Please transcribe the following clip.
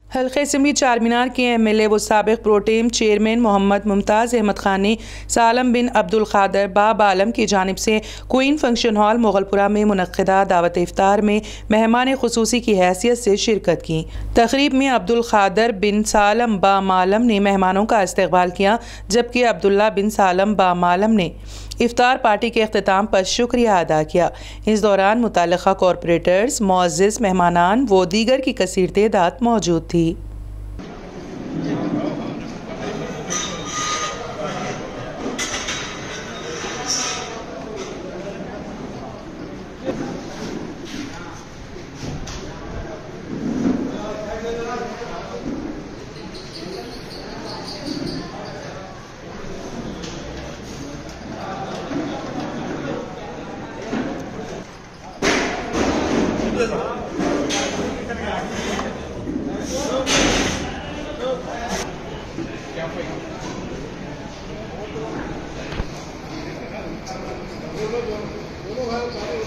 हल्के असम्बली चारमीनार के MLA व साबिक़ प्रोटेम चेयरमैन मोहम्मद मुमताज़ अहमद खान ने सालम बिन अब्दुल क़ादर बाब आलम की जानिब से क्वीन फंक्शन हॉल मुग़लपुरा में मुनक़्क़दा दावत इफ्तार में मेहमान ख़ुसूसी की हैसियत से शिरकत की। तक़रीब में अब्दुल क़ादर बिन सालम बाब आलम ने मेहमानों का इस्तक़बाल किया, जबकि अब्दुल्ला बिन सालम बाब आलम ने इफ्तार पार्टी के अख्तिताम पर शुक्रिया अदा किया। इस दौरान मुतल्लिक़ा कॉरपोरेटर्स, मुअज़्ज़िज़ मेहमानान व दीगर की कसीर तादाद मौजूद थी। दोनों